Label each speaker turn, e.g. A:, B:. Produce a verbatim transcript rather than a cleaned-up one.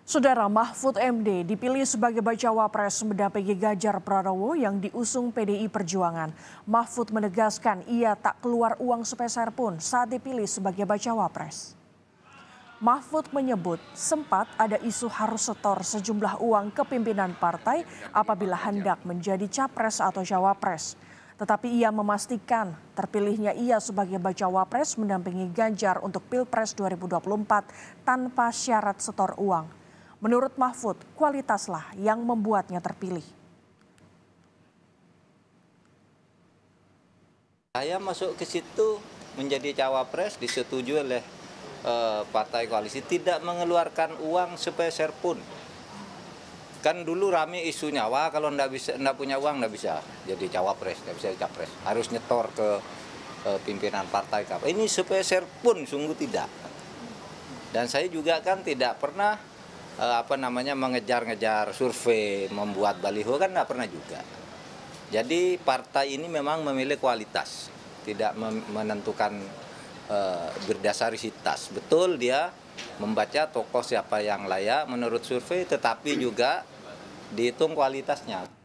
A: Saudara Mahfud M D dipilih sebagai bacawa pres mendampingi Ganjar Pranowo yang diusung P D I Perjuangan. Mahfud menegaskan ia tak keluar uang sepeser pun saat dipilih sebagai bacawa pres. Mahfud menyebut sempat ada isu harus setor sejumlah uang ke pimpinan partai apabila hendak menjadi capres atau cawapres. Tetapi ia memastikan terpilihnya ia sebagai bacawa pres mendampingi Ganjar untuk Pilpres dua ribu dua puluh empat tanpa syarat setor uang. Menurut Mahfud, kualitaslah yang membuatnya terpilih.
B: Saya masuk ke situ menjadi cawapres disetujui oleh eh, partai koalisi, tidak mengeluarkan uang sepeser pun. Kan dulu rame isunya, wah kalau nggak bisa, nggak punya uang nggak bisa jadi cawapres, nggak bisa capres, harus nyetor ke eh, pimpinan partai. Ini sepeser pun sungguh tidak. Dan saya juga kan tidak pernah apa namanya mengejar-ngejar survei, membuat baliho, kan nggak pernah juga. Jadi partai ini memang memilih kualitas, tidak menentukan uh, berdasaritas. Betul dia membaca tokoh siapa yang layak menurut survei, tetapi juga dihitung kualitasnya.